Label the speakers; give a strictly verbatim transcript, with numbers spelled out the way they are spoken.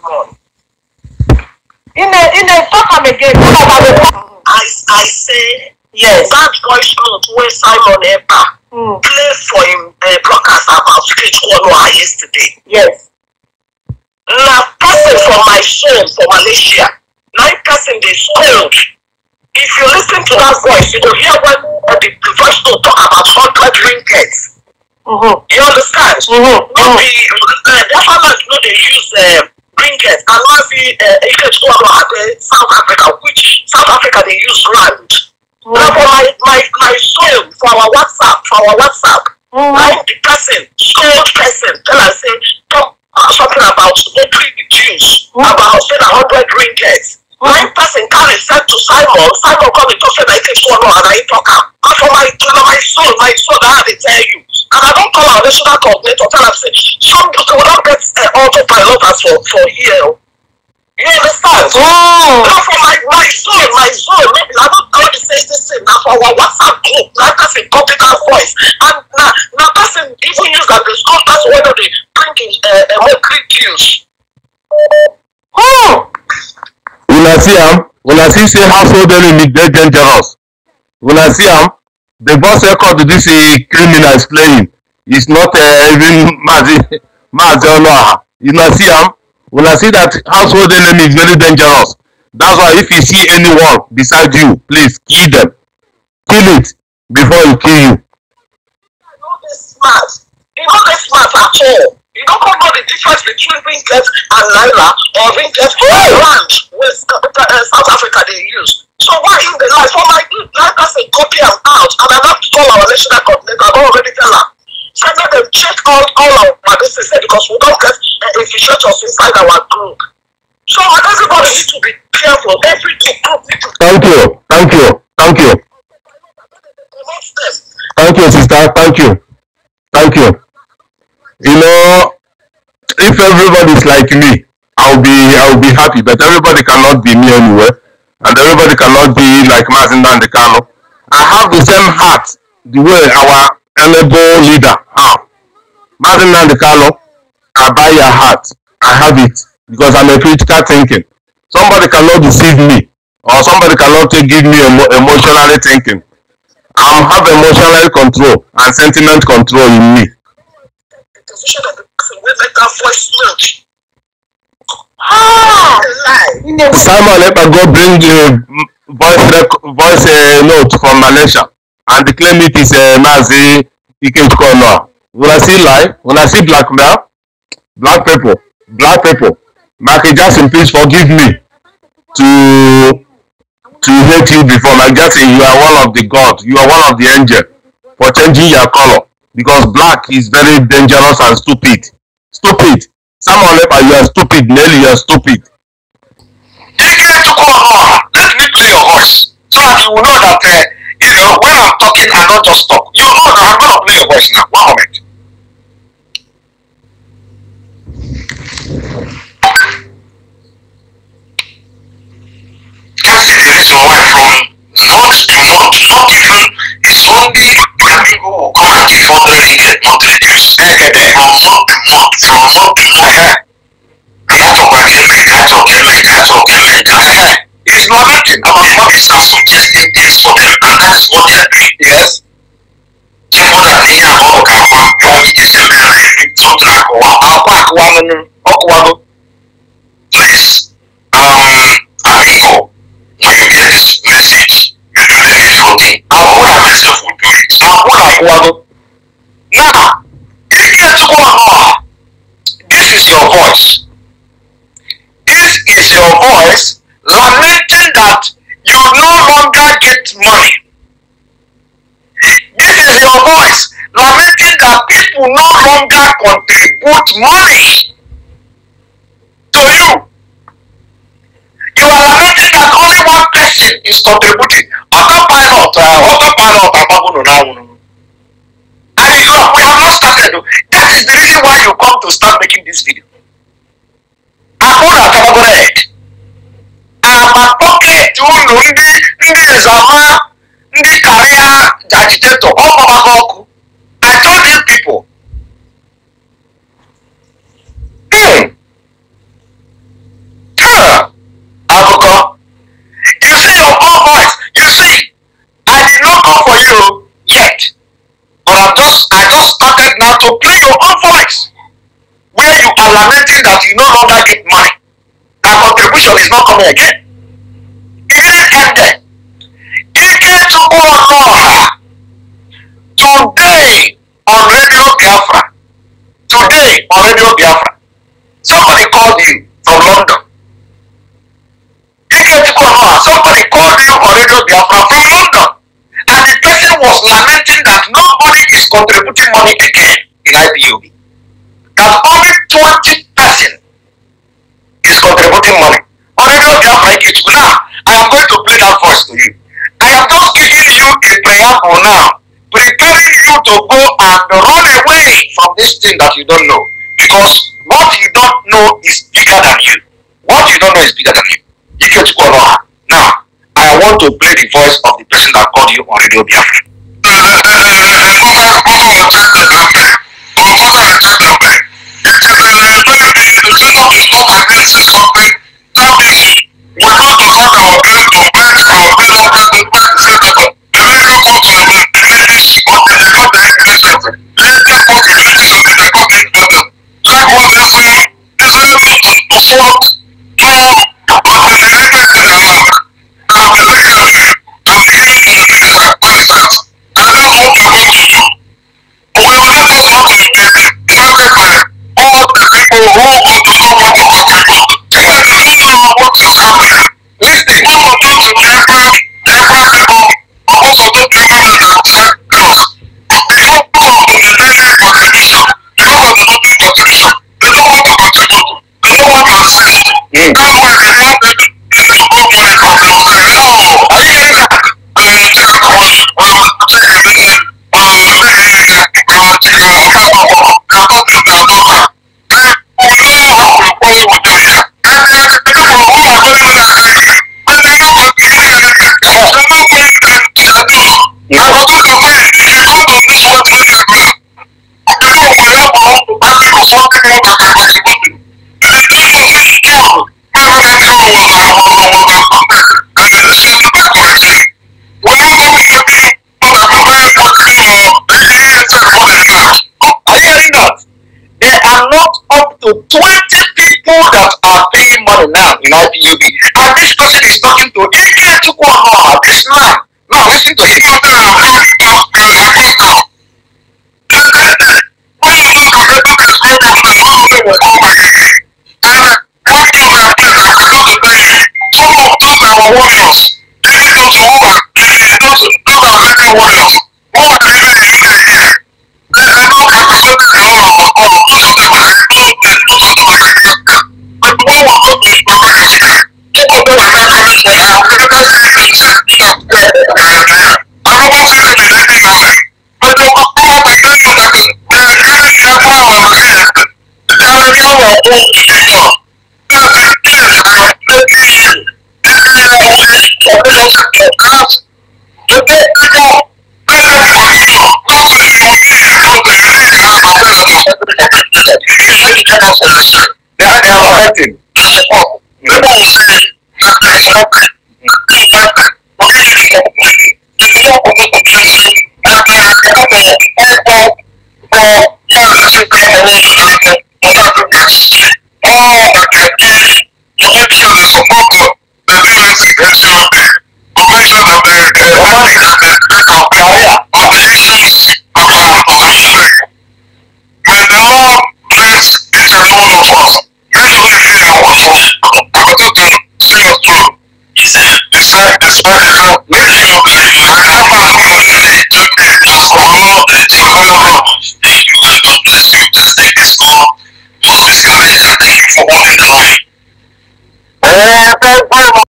Speaker 1: gone. In a in a talk again. I I say yes. That voice note where Simon Epa mm. play for him uh, broadcast about street corner yesterday. Yes. Now person from my soul for Malaysia. Nine person they scold. If you listen to that voice, you will hear when uh, the, the voice note talk about hundred ringgits. Mm-hmm. You understand? Mm-hmm. No, mm-hmm. the uh, Biafrans know they use uh, ringgit and Mazi uh, South Africa, which South Africa they use rand. Mm-hmm. Now for my my my soul for our WhatsApp, for our WhatsApp, mm-hmm. like the person, scold person, tell us say talk uh, something about military Jews, mm-hmm. about say a hundred ringgits. One person carry said to Simon, Simon come and talk say like it's one and I talk am. And for my my soul, my soul that I tell you. And I don't call our national coordinator tell them say some people will not get uh, autopilot as for, for here. You understand? Oh. Now for my my soul, my soul, maybe I don't know to say this thing now for our WhatsApp group, like that's a computer voice. And now now person even use that the school that's whether they drinking uh, mercury juice. Oh.
Speaker 2: When I see him, when I see say household enemy, they're dangerous. When I see him, the boss record this a criminal is playing. It's not uh, even Mazi, Mazi or no. You know, see him. When I see that household enemy is very dangerous. That's why if you see anyone beside you, please kill them. Kill it before you kill you.
Speaker 1: You know this smart. You know this smart at all. You don't know the difference between ringgit and naira or ringgit and rand, which uh, South Africa they use. So why in the life? For my good, like I say, copy them out, and I have to call our national coordinator. I already tell her. So let them check all all our this is because we don't get uh, infiltrators inside our group. So everybody needs to be careful. Every group need to.
Speaker 2: Thank you, thank you, thank you. Thank you, sister. Thank you, thank you. You know, if everybody is like me, I'll be I'll be happy. But everybody cannot be me anyway, and everybody cannot be like Mazi Nnamdi Kanu. I have the same heart the way our honorable leader have. Mazi Nnamdi Kanu, I buy your heart. I have it because I'm a critical thinking. Somebody cannot deceive me, or somebody cannot give me emo emotionally thinking. I have emotional control and sentiment control in me.
Speaker 1: Position of the person will make that voice note. Ah,
Speaker 2: Simon, let me go bring the voice voice uh, note from Malaysia and the claim it is a uh, Mazi Nnamdi. When I see lie, when I see blackmail, black people, black people, Michael Jackson, please forgive me to to hate you before. Michael Jackson, you are one of the gods, you are one of the angels for changing your color. Because black is very dangerous and stupid. Stupid. Someone like you are stupid. Nelly, you are stupid.
Speaker 3: Let me play your voice so that you will know that uh, you know when I'm talking, I don't just talk. You know that I'm gonna play your voice now. One moment. That's the reason why from north to north, not even it's only people will come and give all the ringgit, not reduce. From north to north, from north to north. And that's what we're getting, that's what we're getting, that's what we're getting. It's lamenting. Our bodies are suggesting things for them, and that's what they're doing. Yes. So for that, they have all the one point is a very something like one. Please, um, amigo, when you get this message, you do the needful thing. I will myself will do it. Now, if you get to go on, this is your voice. This is your voice lamenting that you no longer get money. This is your voice lamenting that people no longer contribute money to you. You are lamenting that only one person is contributing. Autopilot, uh, autopilot, and you have, we have not started. That is the reason why you come to start making this video. Akuna Kabagorek. Amapoke to Nundi, Ndi Zama, Ndi Career Agitator, Omagoku. I told you people. Hmm. lamenting that you no longer get money. That contribution is not coming again. It didn't end there. Ike Chukwuonoha, today on Radio Biafra, today on Radio Biafra, somebody called you from London. Ike Chukwuonoha, somebody called you on Radio Biafra from London. And the person was lamenting that nobody is contributing money again in I P O B. That only twenty percent is contributing money. On Radio Biafra, now, I am going to play that voice to you. I am just giving you a preamble now, preparing you to go and run away from this thing that you don't know. Because what you don't know is bigger than you. What you don't know is bigger than you. You get to go on. Now, I want to play the voice of the person that called you on Radio Biafra. twenty people that are paying money now in I P O B, and this person is talking to Ike Chukwuonoha, this man. Now listen to him. They are hurting.